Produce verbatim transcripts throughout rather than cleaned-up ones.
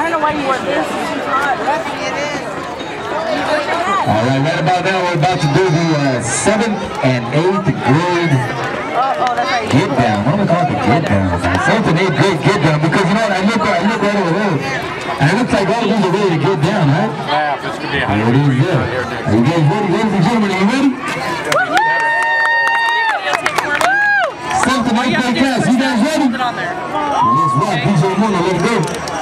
don't know why you wore this. It's hot. All right, right about now we're about to do the uh, seventh and eighth grade oh, oh, that's right. get down. What do we call it? The get down. seventh and eighth grade get down, because you know what? I look, I look right over there, and it looks like all of these are ready to get down, right? Yeah, this could be a hundred degrees out here. Are you guys ready, ladies and gentlemen? Are you ready? seventh and eighth grade class, you guys ready? Well, let's rock. D J Mono, let's go.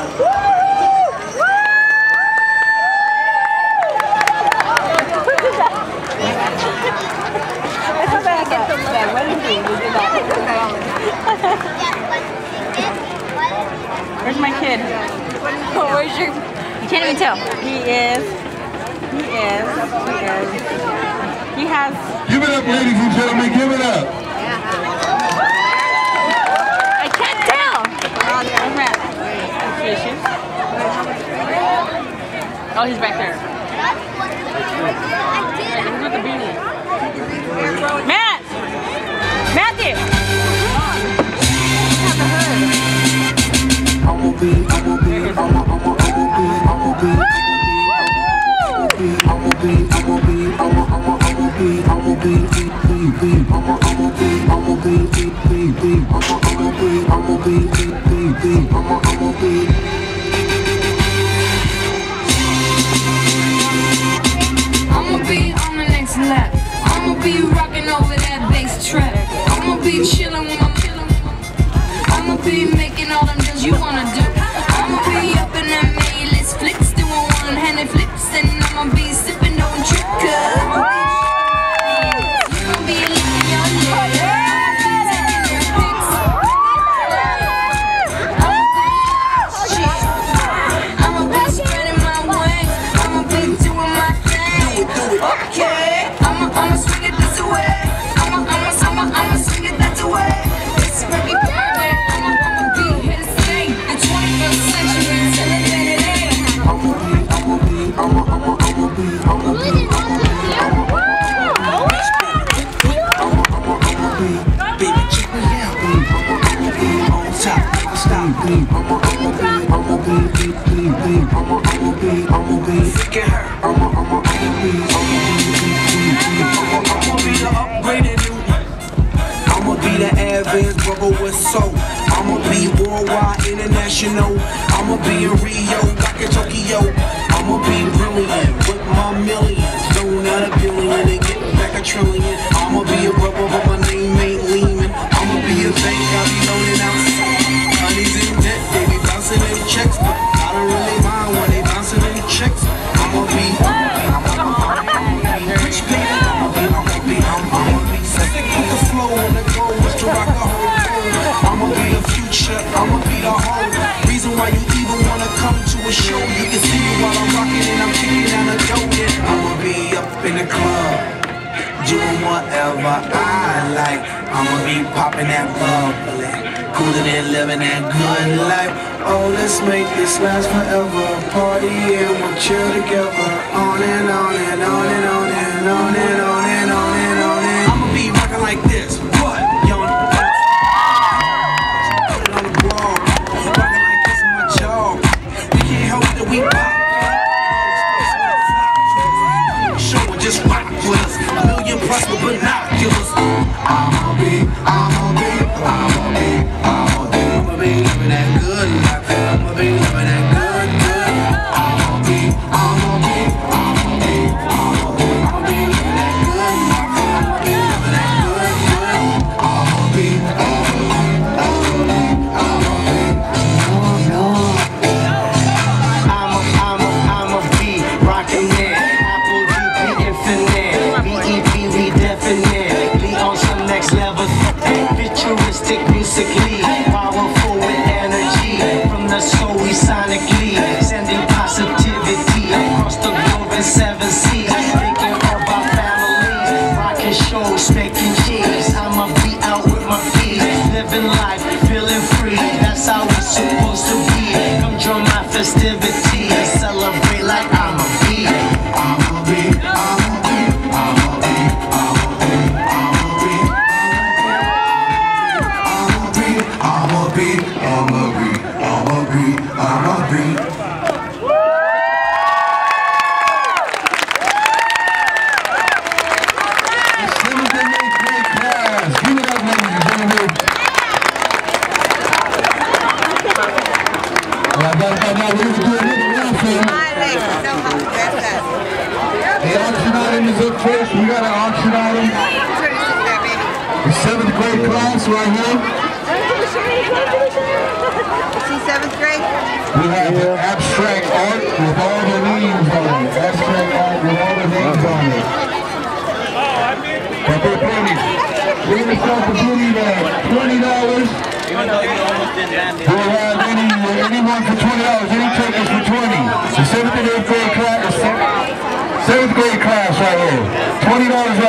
Where's my kid? Oh, where's your... You can't even tell. He is. He is. He is. He has... Give it up, ladies and gentlemen. Give it up. I can't tell. Where's Matt? Fishes. Oh, he's back there. He's with the beanie. Matt! Matthew! I'ma be, I'ma be, I'ma, I'ma, I'ma be, I'ma be, I'ma be, I'ma be, I'ma, I'ma, I'ma be, I'ma be, be, be, I'ma, I'ma be, I'ma be, be, be, be, I'ma, I'ma be, I'ma be, be, be, be, I'ma, I'ma be. I'ma be on the next lap. I'ma be rocking over that bass trap. I'ma be chilling when I'm chilling. I'ma be making all them deals you wanna do. I'ma be up in that mail-list flicks, doing one-handed flips, and I'ma be sipping on trip, cause I'ma be licking your lips. I'ma be spreading my wings. I'ma be doing my thing. Okay, I'ma I'ma swing it this way. I'ma I'ma I'ma I'ma swing it that way. It's Ricky Bobby. I'ma I'ma be here to stay. The twenty-first century till the day today. I'ma be, I'ma be, I'ma, I'ma, I'ma be, I'ma be, I'ma be, I'ma be, I'ma, I'ma, I'ma be, baby, check me out. I'ma, I'ma be on top, never stop. I'ma, I'ma be, I'ma be, be, be, be. I'ma, I'ma be, I'ma be, look at her. I'ma, I'ma, I'ma be, I'ma be, be, be, be. I'ma, I'ma be the upgraded new. I'ma be the advanced brother with soul. I'ma be worldwide, international. I'ma be in Rio, back in Tokyo. I'ma be brilliant with my millions. Don't out a billion and get back a trillion. I'ma be a brother, but my name ain't Lehman. I'ma be a bank, I'll be loaning out. Honey's in debt, they be bouncing in checks, but I don't really mind when they bouncing in checks. I'ma be, I'ma be, I'ma be rich, baby. I'ma be, I'ma be, I'ma be sick with the flow and the goal is to rock the whole world. I'ma be the future, I'ma be the whole reason why you even wanna come to a show. You can see me while I'm rocking and I'm kicking down the door. Yeah, I'ma be up in the club, doing whatever I like. I'ma be popping that bubbly, cooling and living that good life. Oh, let's make this last forever. Party and we'll chill together. On and on and on and on and on and on and on and on and I'ma be rocking like this. What? Yo, put it on the blog. Rocking like this in my jaw. We can't help that we pop. Show and just rock with us. A million plus with binoculars. I'ma be, I'ma be, I'ma be, I'ma be, I'ma be living that good life. I'ma be living that good, good. I'ma be, I'ma be, I'ma be, I'ma be, I'ma be living that good life. I'ma be living that good, good. I'ma be, I'ma be, I'ma be, I'ma be. Oh no. I'ma, I'ma, I'ma be rocking it. Apple D P infinite. B E P we definite. Be on some next level. Futuristic musically. Powerful with energy. From the soul we sonically. Sending positivity across the globe in seven seas. Thinking of our families. Rocking shows, making cheese. I'ma be out with my feet. Living life, feeling free. That's how it's supposed to be. Come join my festivity and celebrate like I'ma be. I'ma be, I'ma be, I'ma be, I'ma be, I'ma be, I'ma be, I'ma be, I'ma be, I'ma be, I'ma be. first, we got an auction item. The seventh grade class right here. See seventh grade? We have abstract art with all the names on it. Abstract art with all the names on it. But they're pretty. Give yourself a goodie bag, twenty dollars. Even though you almost didn't land it. We'll have any, anyone for twenty dollars. Any tickets for twenty dollars. The seventh and eighth grade class, seventh grade class right here. twenty dollars